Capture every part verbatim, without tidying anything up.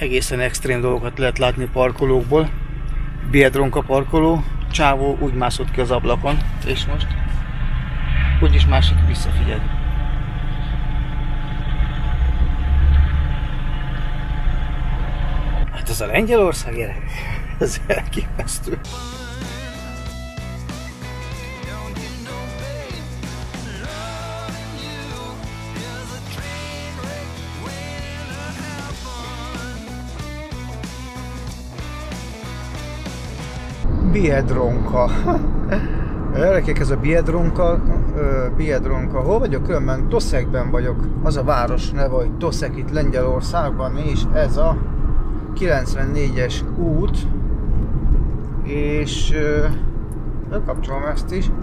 egészen extrém dolgokat lehet látni parkolókból. Biedronka parkoló, csávó úgy mászott ki az ablakon, és most úgyis másik visszafigyel. Hát ez a Lengyelország, gyerek, ez elképesztő. Biedronka. Gyerekek, ez a Biedronka, Biedronka. Hol vagyok? Különben Toszekben vagyok. Az a város neve, hogy Toszek itt Lengyelországban, és ez a kilencvennégyes út. És kapcsolom ezt is.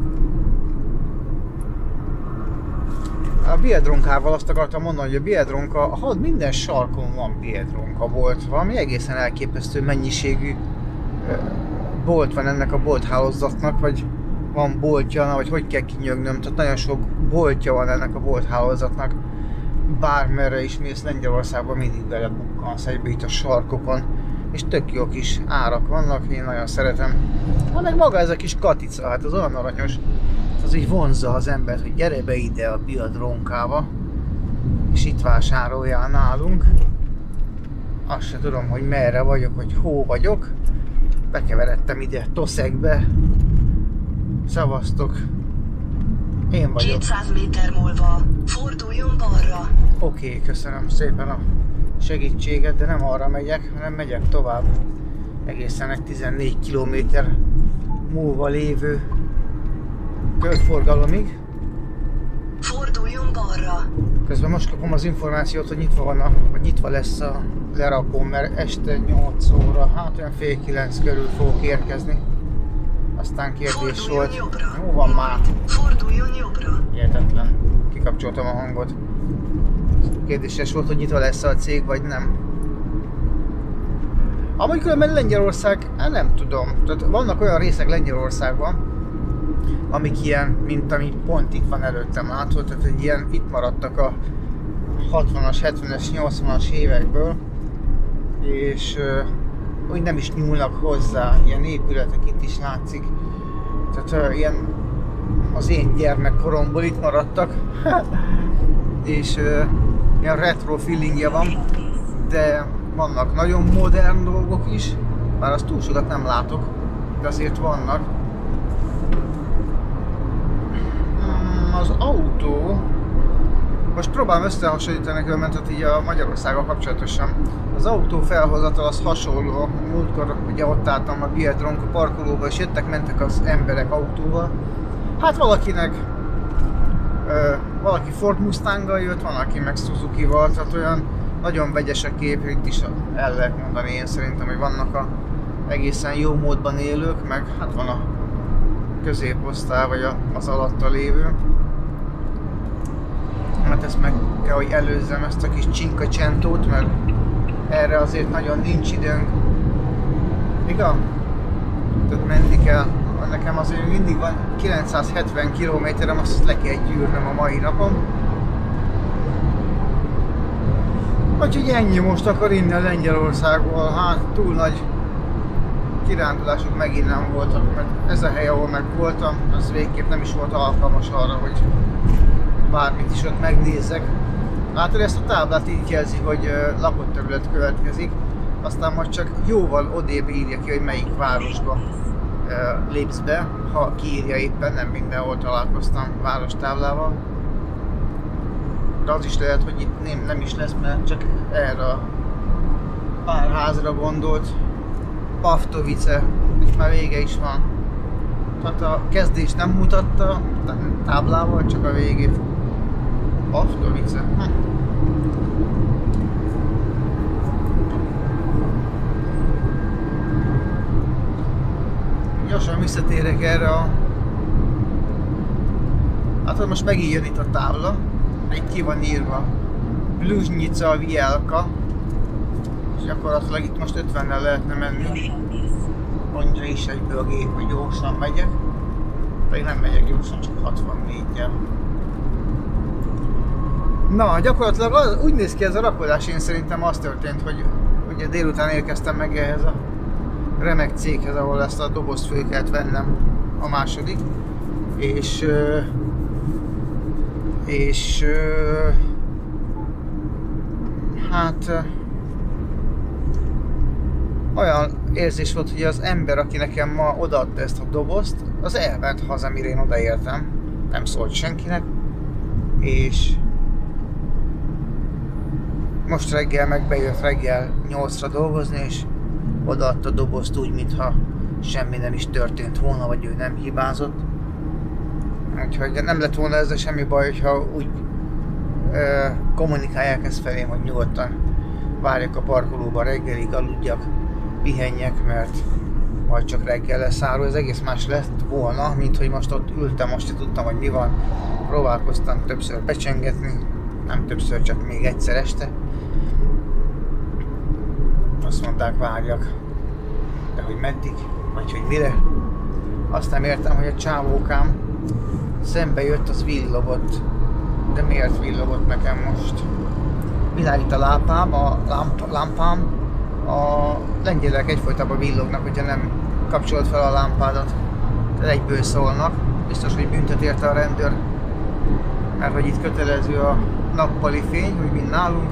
A Biedronkával azt akartam mondani, hogy a Biedronka, ha minden sarkon van Biedronka volt, valami egészen elképesztő mennyiségű bolt van ennek a bolthálózatnak, vagy van boltja, vagy hogy kell kinyögnöm, tehát nagyon sok boltja van ennek a bolthálózatnak. Bármerre is mész Lengyelországban, mindig belebukkansz egybe itt a sarkokon, és tök jó kis árak vannak, én nagyon szeretem. Ha meg maga ez a kis katica, hát az olyan aranyos, az így vonzza az embert, hogy gyere be ide a Biedronkába, és itt vásároljál nálunk. Azt se tudom, hogy merre vagyok, hogy hol vagyok. Bekeveredtem ide Toszekbe. Szavaztok. Én vagyok. kétszáz méter múlva forduljon balra. Oké, okay, köszönöm szépen a segítséget, de nem arra megyek, hanem megyek tovább. Egészen egy tizennégy kilométer múlva lévő körforgalomig. Forduljon balra. Közben most kapom az információt, hogy nyitva van a, vagy nyitva lesz a lerakóm, mert este nyolc óra, hát olyan fél kilenc körül fogok érkezni. Aztán kérdés Forduljon volt. Jobbra. Jó van már. Forduljon jobbra. Hihetetlen. Kikapcsoltam a hangot. Kérdéses volt, hogy nyitva lesz a cég, vagy nem. Amúgy különben Lengyelország, hát nem tudom. Tehát vannak olyan részek Lengyelországban, amik ilyen, mint ami pont itt van előttem, látod, tehát egy ilyen, itt maradtak a hatvanas, hetvenes, nyolcvanas évekből, és uh, úgy nem is nyúlnak hozzá, ilyen épületek itt is látszik, tehát uh, ilyen az én gyermekkoromból itt maradtak, és uh, ilyen retro feelingje van, de vannak nagyon modern dolgok is, bár azt túl sokat nem látok, de azért vannak. Az autó, most próbálom összehasonlítani különben, tehát így a Magyarországgal kapcsolatosan. Az autó felhozatal az hasonló. Múltkor ugye ott álltam a Biedronka parkolóba, és jöttek, mentek az emberek autóval. Hát valakinek, ö, valaki Ford Mustanggal jött, van, aki meg Suzuki-val, tehát olyan nagyon vegyes a kép, itt is el lehet mondani én szerintem, hogy vannak a egészen jó módban élők, meg hát van a középosztály, vagy az alatta lévő. Hát ezt meg kell, hogy előzzem ezt a kis Cinquecentót, mert erre azért nagyon nincs időnk. Igaz? Tehát menni kell. Nekem azért mindig van kilencszázhetven kilométerem, azt le kell gyűrnöm a mai napon. Úgyhogy ennyi most akkor innen Lengyelországból. Hát túl nagy kirándulások megint nem voltak, mert ez a hely, ahol meg voltam, az végképp nem is volt alkalmas arra, hogy bármit is ott megnézzek. Látod, ezt a táblát így jelzi, hogy uh, lakott terület következik, aztán majd csak jóval odébb írja ki, hogy melyik városba uh, lépsz be, ha kiírja éppen, nem mindenhol találkoztam várostáblával. De az is lehet, hogy itt nem, nem is lesz, mert csak erre a pár házra gondolt. Pavtovice, itt már vége is van. Tehát a kezdés nem mutatta táblával, csak a végét. Pavtovice. Hm. Gyorsan visszatérek erre a... Hát most megint jön itt a tábla. Egy ki van írva. Bluznica Vielka. És gyakorlatilag itt most ötvennel lehetne menni. Mondja is egyből a gép, hogy gyorsan megyek. Pedig nem megyek gyorsan, csak hatvannégyel. Na, gyakorlatilag az, úgy néz ki ez a rakodás, én szerintem az történt, hogy ugye délután érkeztem meg ehhez a remek céghez, ahol ezt a dobozt föl kellett vennem, a második, és és hát olyan érzés volt, hogy az ember, aki nekem ma odaadta ezt a dobozt, az elment haza, mire én odaértem, nem szólt senkinek, és most reggel meg bejött reggel nyolcra dolgozni, és odaadta a dobozt úgy, mintha semmi nem is történt volna, vagy ő nem hibázott. Úgyhogy nem lett volna ezzel semmi baj, hogyha úgy ö, kommunikálják ezt felém, hogy nyugodtan várjak a parkolóba reggelig, aludjak, pihenjek, mert majd csak reggel lesz áru. Ez egész más lett volna, mint hogy most ott ültem, most sem tudtam, hogy mi van. Próbálkoztam többször becsengetni, nem többször, csak még egyszer este. Azt mondták, várjak, de hogy meddig, vagy hogy mire. Azt nem értem, hogy a csávókám szembe jött, az villogott. De miért villogott nekem most? Világít a lámpám, a lámp, lámpám. A lengyelek egyfolytában villognak, hogyha nem kapcsolod fel a lámpádat. De egyből szólnak. Biztos, hogy büntet érte a rendőr. Mert hogy itt kötelező a nappali fény, úgy mint nálunk.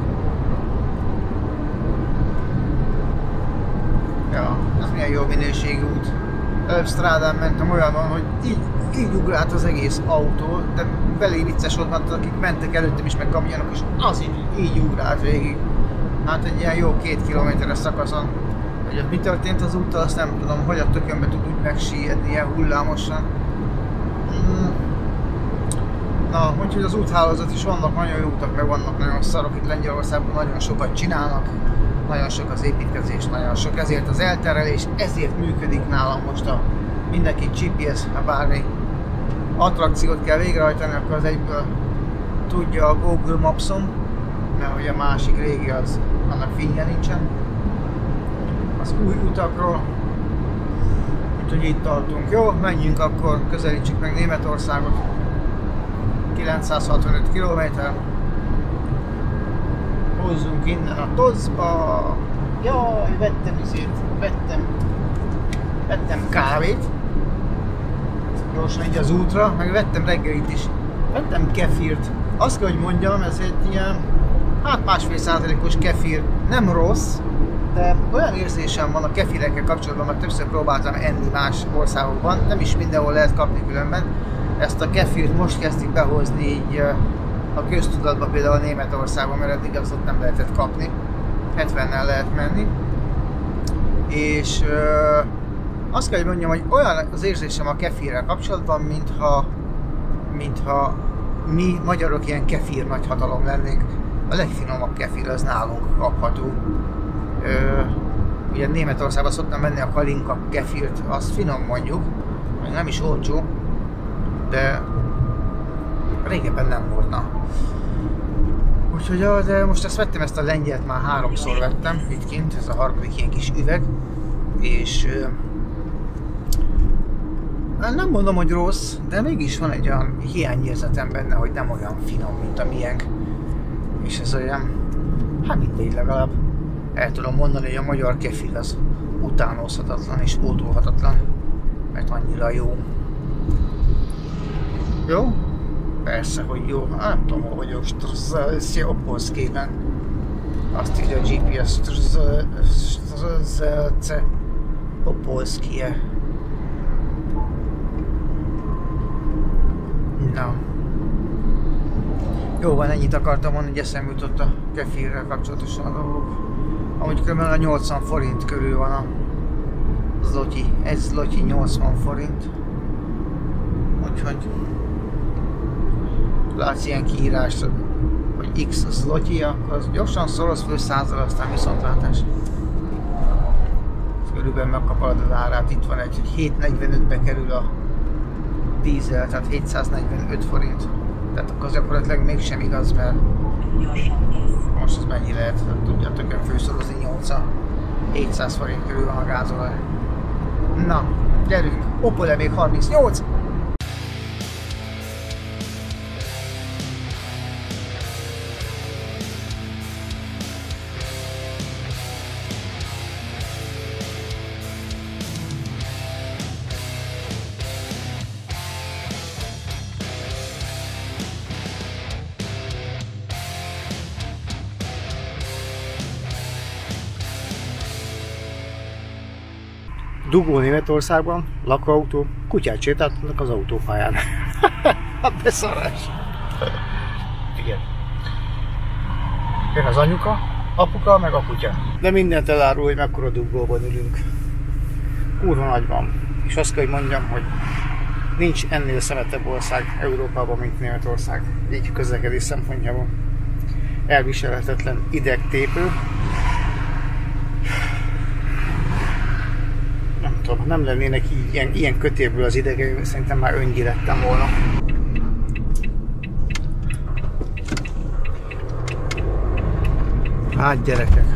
Ja, ez milyen jó minőségű út. Előbb strádán mentem olyanon, hogy így, így ugrált az egész autó, de belé vicces volt, mert akik mentek előttem is, meg kamionok is, az így, így ugrált végig. Hát egy ilyen jó két kilométeres szakaszon. Hogy ott mi történt az úttal, azt nem tudom, hogy a tökönbe tud úgy megsíjedni ilyen hullámosan. Mm. Na, úgyhogy az úthálózat is, vannak nagyon jó utak, meg vannak nagyon szarok. Itt Lengyelországban nagyon sokat csinálnak. Nagyon sok az építkezés, nagyon sok, ezért az elterelés, ezért működik nálam most a mindenki gé pé es, ha bármi attrakciót kell végrehajtani, akkor az egyből tudja a Google Maps-on, mert hogy a másik régi az, annak fénye nincsen. Az új utakról, úgyhogy itt tartunk. Jó, menjünk akkor, közelítsük meg Németországot. kilencszázhatvanöt kilométer. Hozzunk innen a tozba. Jaj, vettem izét, vettem, vettem kávét. Gyorsan így az útra, meg vettem reggelit is. Vettem kefirt. Azt kell, hogy mondjam, ez egy ilyen, hát másfél százalékos kefir. Nem rossz, de olyan érzésem van a kefirekkel kapcsolatban, mert többször próbáltam enni más országokban. Nem is mindenhol lehet kapni különben. Ezt a kefirt most kezdik behozni így a köztudatban, például Németországban, mert eddig azt nem lehetett kapni. hetvennel lehet menni. És ö, azt kell, hogy mondjam, hogy olyan az érzésem a kefirrel kapcsolatban, mintha, mintha mi magyarok ilyen kefir nagyhatalom lennénk. A legfinomabb kefir az nálunk kapható. Ö, ugye Németországban szoktam menni a Kalinka kefirt, az finom mondjuk, nem is olcsó, de régebben nem volt, na. Úgyhogy ja, de most ezt vettem, ezt a lengyelt már háromszor vettem itt kint, ez a harmadik ilyen kis üveg, és euh, nem mondom, hogy rossz, de mégis van egy olyan hiányérzetem benne, hogy nem olyan finom, mint a miénk. És ez olyan, hát mindegy, legalább el tudom mondani, hogy a magyar kefir az utánozhatatlan és pótolhatatlan, mert annyira jó. Jó? Persze, hogy jó. Nem tudom, hol vagyok. Strzelcie Opolszkében. Azt írja a gé pé es. Strzelcie Opolszkie. Na. Jó van, ennyit akartam mondani, hogy eszembe jutott a kefirrel kapcsolatosan a dolgok. Amúgy kb. A nyolcvan forint körül van a zloty. Egy zloty nyolcvan forint. Úgyhogy látsz ilyen kiírást, hogy X zloty, akkor az gyorsan szoroz föl százzal, aztán viszontlátás. Körülbelül megkapod az árát, itt van egy, hogy hét negyvenötbe kerül a dízel, tehát hétszáznegyvenöt forint. Tehát akkor gyakorlatilag mégsem igaz, mert most az mennyi lehet, tudja tökön főszorozni nyolccal. hétszáz forint körül van a gázolaj. Na, gyerünk! Opole még harmincnyolc! Dugó Németországban, lakóautó, kutyát sétáltatnak az autópályán. A beszarás. Igen. Jön az anyuka, apuka, meg a kutya. De mindent elárul, hogy mekkora dugóban ülünk. Kurva nagy van. És azt kell, hogy mondjam, hogy nincs ennél szemetebb ország Európában, mint Németország. Így közlekedés szempontjából. Elviselhetetlen idegtépő. Nem tudom, nem lennének így, ilyen, ilyen kötélből az idegeim, szerintem már öngyi lettem volna. Hát gyerekek,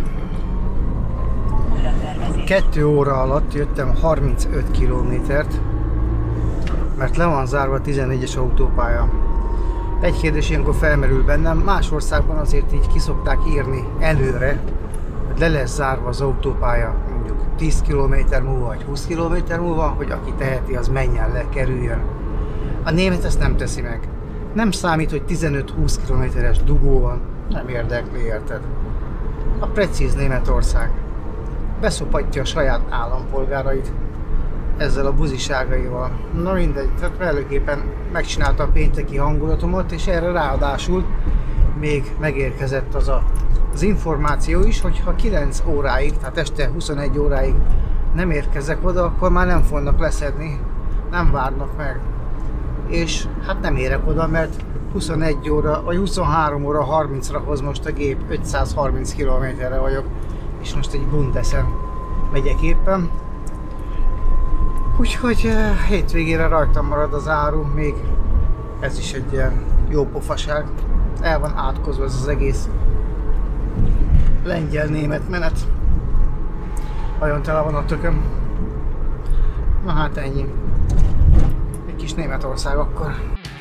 kettő óra alatt jöttem harmincöt kilométert, mert le van zárva a tizennégyes autópálya. Egy kérdés ilyenkor felmerül bennem, más országban azért így kiszokták írni előre, hogy le lesz zárva az autópálya mondjuk tíz kilométer múlva vagy húsz kilométer múlva, hogy aki teheti, az menjen le, kerüljön. A német ezt nem teszi meg. Nem számít, hogy tizenöt-húsz kilométeres dugó van, nem érdekli, érted? A precíz Németország beszopatja a saját állampolgárait ezzel a buziságaival. Na mindegy, tehát mellőképpen megcsinálta a pénteki hangulatomat, és erre ráadásul még megérkezett az a, az információ is, hogy ha kilenc óráig, tehát este huszonegy óráig nem érkezek oda, akkor már nem fognak leszedni, nem várnak meg. És hát nem érek oda, mert huszonegy óra, vagy huszonhárom óra harmincra hoz most a gép, ötszázharminc kilométerre vagyok, és most egy Bundesen megyek éppen. Úgyhogy uh, hétvégére rajtam marad az áru, még ez is egy ilyen jó pofaság. El van átkozva ez az egész lengyel-német menet. Nagyon tele van a tököm. Na hát ennyi. Egy kis Németország akkor.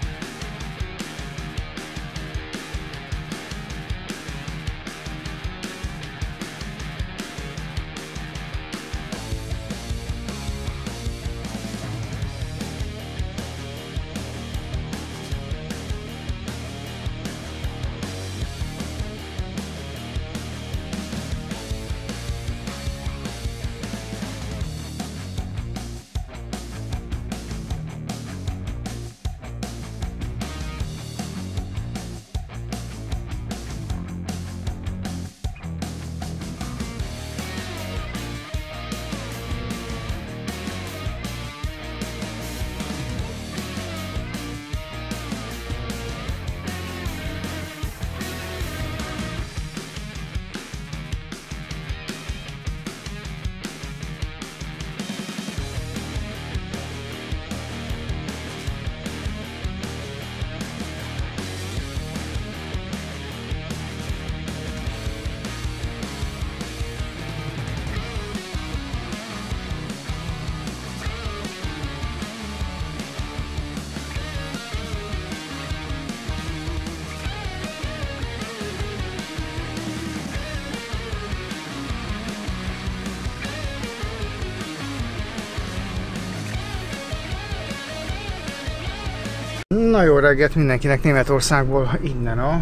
Na jó reggelt mindenkinek Németországból, innen a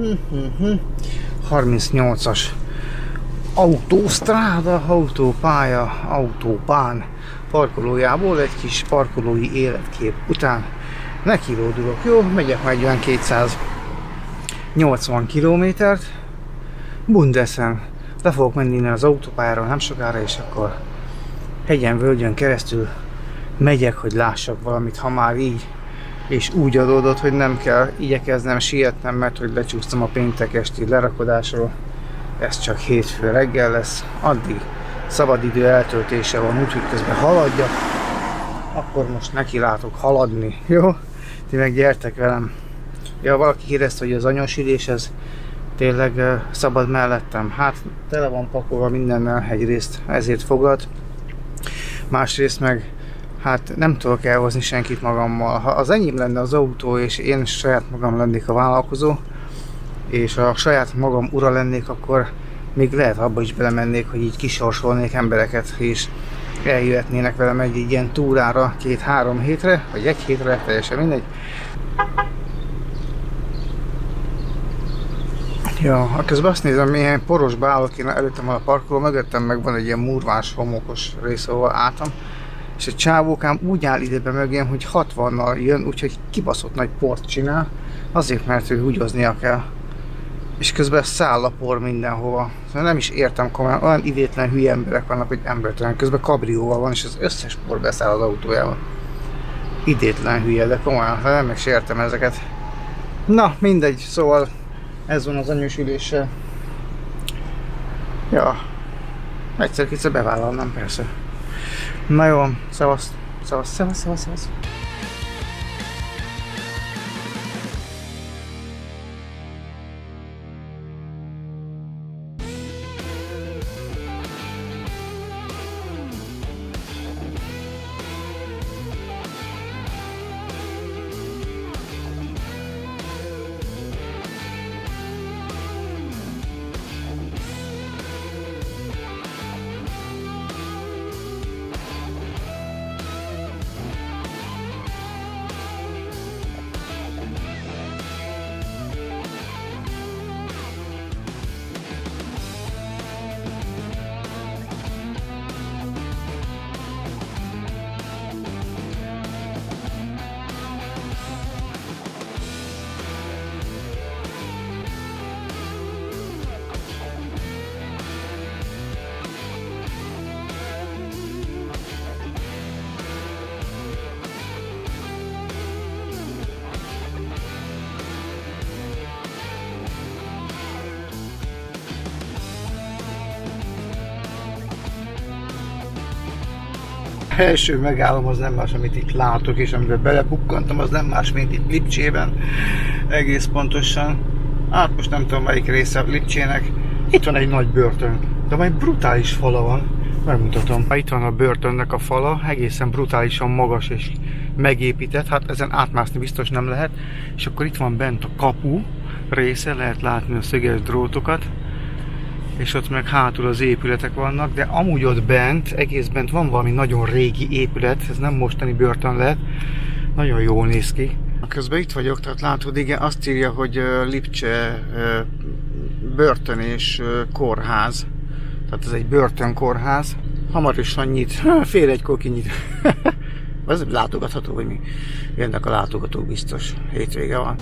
harmincnyolcas autósztráda, autópálya, autópán parkolójából egy kis parkolói életkép után nekilódulok. Jó, megyek majd olyan kétszáznyolcvan kilométert Bundesen. Le fogok menni innen az autópályáról nem sokára, és akkor hegyen, völgyön keresztül megyek, hogy lássak valamit, ha már így és úgy adódott, hogy nem kell igyekeznem sietnem, mert hogy lecsúsztam a péntek esti lerakodásról. Ez csak hétfő reggel lesz, addig szabadidő eltöltése van, úgyhogy közben haladjak. Akkor most neki látok haladni, jó? Ti meg gyertek velem. Ja, valaki kérdezte, hogy az anyósülés, ez tényleg uh, szabad mellettem. Hát tele van pakolva mindennel egyrészt, ezért fogad. Másrészt meg hát nem tudok elhozni senkit magammal. Ha az enyém lenne az autó, és én saját magam lennék a vállalkozó, és a saját magam ura lennék, akkor még lehet abba is belemennék, hogy így kisorsolnék embereket, és eljöhetnének velem egy, egy ilyen túrára két-három hétre, vagy egy hétre, teljesen mindegy. Ja, közben azt nézem, milyen porosba állok én előttem van a parkoló, mögöttem meg van egy ilyen murvás, homokos rész, ahol álltam. És a csávókám úgy áll idebe mögém, hogy hatvannal jön, úgyhogy kibaszott nagy port csinál, azért, mert ő húgyoznia kell. És közben száll a por mindenhova. Szóval nem is értem komolyan, olyan idétlen hülye emberek vannak, hogy embertelen. Közben kabrióval van, és az összes por beszáll az autójával. Idétlen hülye, de komolyan, nem meg se értem ezeket. Na, mindegy, szóval ez van az anyósüléssel. Ja, egyszer-kétszer bevállalnám, persze. Na jó, szevasz, szevasz, szevasz, szevasz, szevasz. Első megállom az nem más, amit itt látok, és amiben belebukkantam, az nem más, mint itt Lipcsében. Egész pontosan. Hát most nem tudom, melyik része Lipcsének. Itt van egy nagy börtön, de majd brutális fala van. Megmutatom. Itt van a börtönnek a fala, egészen brutálisan magas és megépített. Hát ezen átmászni biztos nem lehet. És akkor itt van bent a kapu része, lehet látni a szöges drótokat. És ott meg hátul az épületek vannak, de amúgy ott bent, egész bent van valami nagyon régi épület, ez nem mostani börtön lehet, nagyon jól néz ki. Közben itt vagyok, tehát látod, igen, azt írja, hogy Lipcse börtön és kórház, tehát ez egy börtönkórház, hamarosan nyit, fél egykor kinyit. Az látogatható, hogy mi jönnek a látogatók biztos, hétvége van.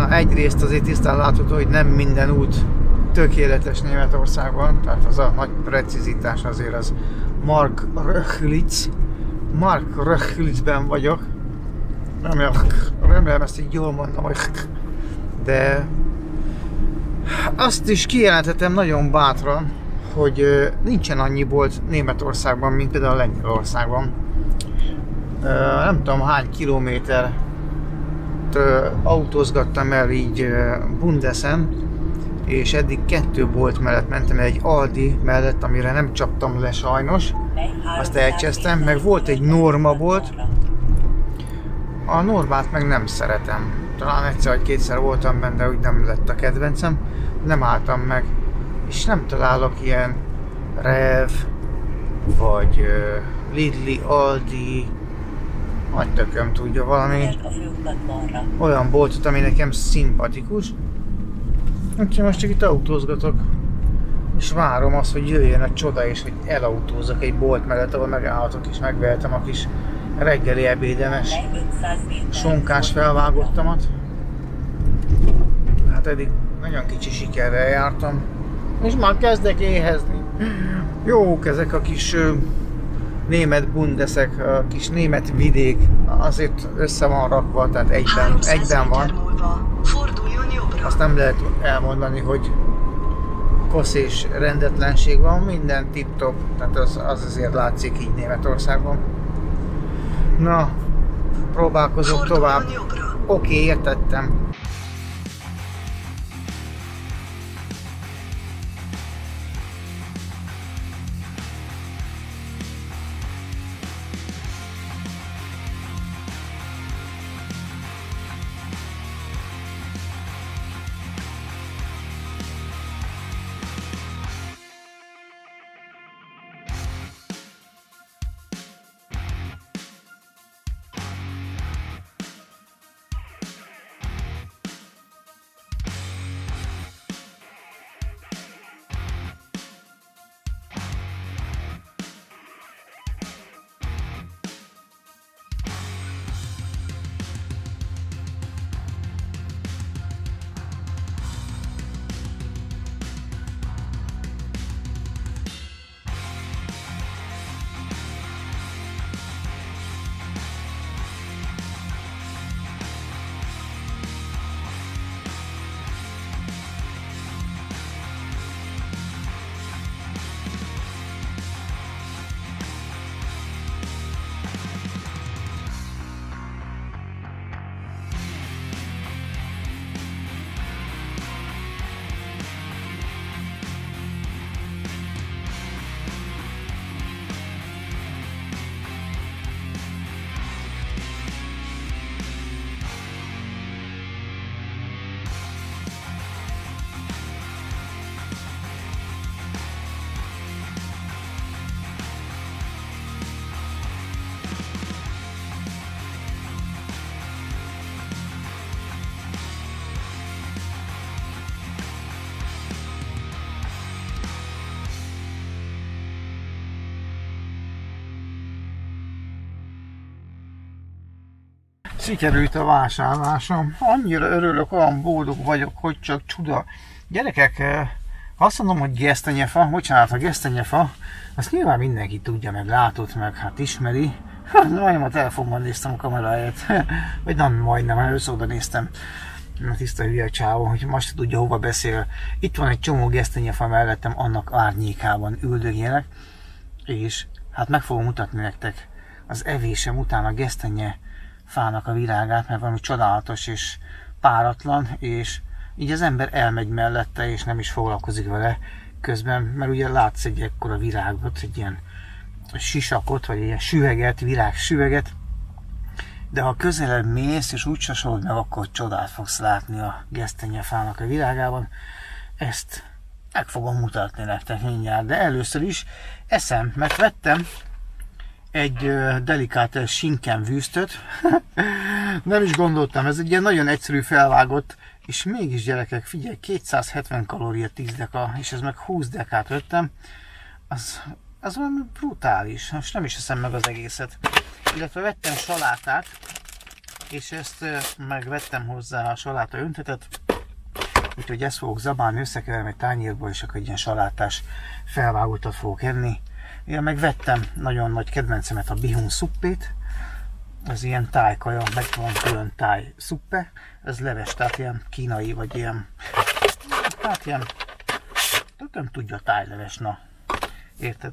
Na, egyrészt azért tisztán látható, hogy nem minden út tökéletes Németországban, tehát az a nagy precizitás azért az Markröchlitz. Markröchlitzben vagyok. Remélem, remélem ezt így jól mondom, hogy de azt is kijelenthetem nagyon bátran, hogy nincsen annyi bolt Németországban, mint például Lengyelországban. Nem tudom hány kilométer autózgattam el így Bundesen, és eddig kettő bolt mellett mentem, egy Aldi mellett, amire nem csaptam le sajnos, azt elcsesztem, meg volt egy Norma bolt, a Normát meg nem szeretem, talán egyszer vagy kétszer voltam benne, de úgy nem lett a kedvencem, nem álltam meg, és nem találok ilyen Rev, vagy uh, Lidli, Aldi, nagy tököm tudja, valami olyan boltot, ami nekem szimpatikus. Úgyhogy most csak itt autózgatok, és várom azt, hogy jöjjön a csoda, és hogy elautózok egy bolt mellett, ahol megállhatok, és megvehetem a kis reggeli ebédemes sonkás felvágottamat. Hát eddig nagyon kicsi sikerrel jártam, és már kezdek éhezni. Jók ezek a kis uh, német bundeszek, a kis német vidék, azért össze van rakva, tehát egyben, egyben van. Azt nem lehet elmondani, hogy kosz és rendetlenség van, minden tip-top, tehát az, az azért látszik így Németországban. Na, próbálkozok tovább. Oké, okay, értettem. Sikerült a vásárlásom. Annyira örülök, olyan boldog vagyok, hogy csak csuda. Gyerekek, azt mondom, hogy gesztenyefa, bocsánat, a gesztenyefa, azt nyilván mindenki tudja, meg látott, meg hát ismeri. Hát majdnem a telefonban néztem a kameráját, vagy nem majdnem, először oda néztem. A tiszta hülye csávó, hogy most tudja, hova beszél. Itt van egy csomó gesztenyefa mellettem, annak árnyékában üldögélek, és hát meg fogom mutatni nektek az evésem után a gesztenye fának a virágát, mert valami csodálatos és páratlan, és így az ember elmegy mellette, és nem is foglalkozik vele közben, mert ugye látsz egy ekkora virágot, egy ilyen sisakot, vagy egy ilyen süveget, virágsüveget, de ha közelebb mész, és úgy sasolod meg, akkor csodát fogsz látni a gesztenyefának a virágában. Ezt meg fogom mutatni nektek mindjárt, de először is eszem, mert vettem egy delikát sinkenvűztöt. Nem is gondoltam, ez egy ilyen nagyon egyszerű felvágott, és mégis gyerekek, figyelj, kétszázhetven kalória tíz deka, és ez meg húsz dekát vettem, az, az valami brutális, most nem is eszem meg az egészet. Illetve vettem salátát, és ezt megvettem hozzá a saláta öntetet, úgyhogy ezt fogok zabálni, összekeverem egy tányérból, és akkor egy ilyen salátás felvágottat fogok enni. Én megvettem nagyon nagy kedvencemet, a bihun szuppét, ez ilyen tájkaja, meg van külön táj szuppe, ez leves, tehát ilyen kínai, vagy ilyen, hát ilyen, nem tudja, tájleves, na, érted?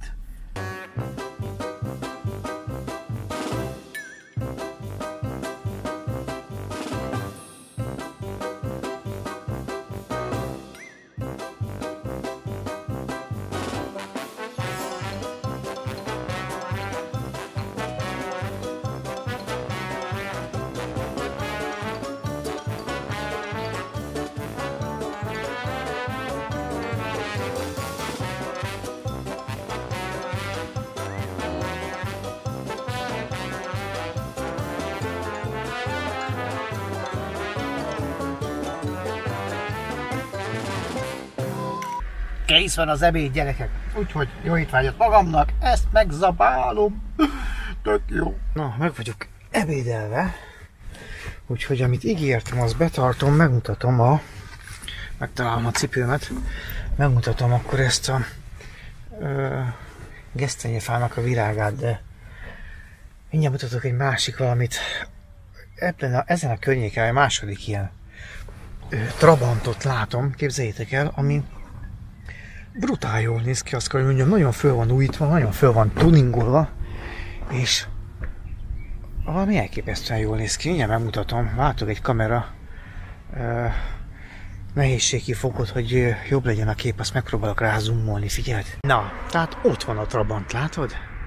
Kész van az ebéd, gyerekek, úgyhogy jó étvágyat magamnak, ezt megzabálom, tök jó. Na, meg vagyok ebédelve, úgyhogy amit ígértem, azt betartom, megmutatom a, megtalálom a cipőmet, megmutatom akkor ezt a ö, gesztenyefának a virágát, de mindjárt mutatok egy másik valamit. Ebben a, ezen a környéken a második ilyen ö, trabantot látom, képzeljétek el, ami brutál jól néz ki, azt kell, hogy mondjam, nagyon föl van újítva, nagyon föl van tuningolva, és valami elképesztően jól néz ki. Mindjárt megmutatom, váltok egy kamera uh, nehézségi fokot, hogy uh, jobb legyen a kép, azt megpróbálok rá zoomolni, figyeld. Na, tehát ott van a Trabant, látod?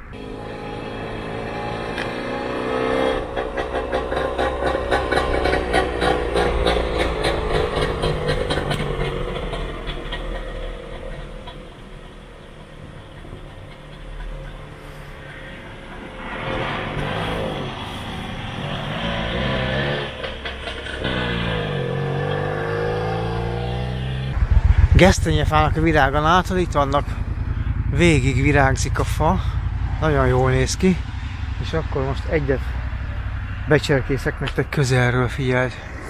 Gesztenyefának a virága, látod, itt vannak, végig virágzik a fa, nagyon jól néz ki, és akkor most egyet becserkészek nektek közelről, figyeld.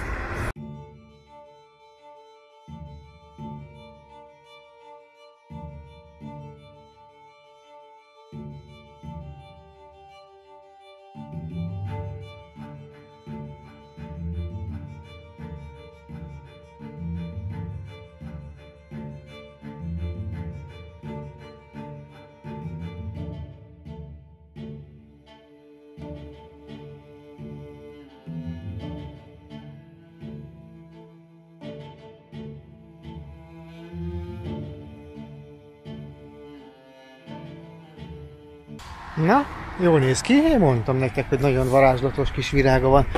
Na, jól néz ki, én mondtam nektek, hogy nagyon varázslatos kis virága van.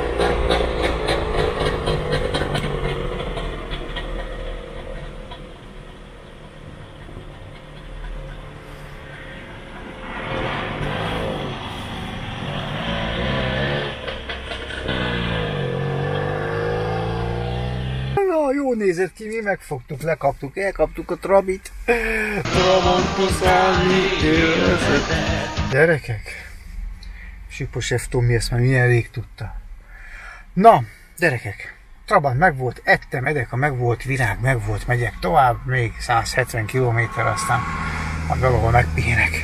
Na, jól nézett ki, mi megfogtuk, lekaptuk, elkaptuk a Trabit. Trabantoszálni élvezet. Gyerekek, Sipos F. Tomi ezt már milyen rég tudta. Na, gyerekek, Trabant megvolt, ettem, edek, a megvolt, virág megvolt, megyek tovább, még száz hetven kilométer, aztán majd valahol megpihenek.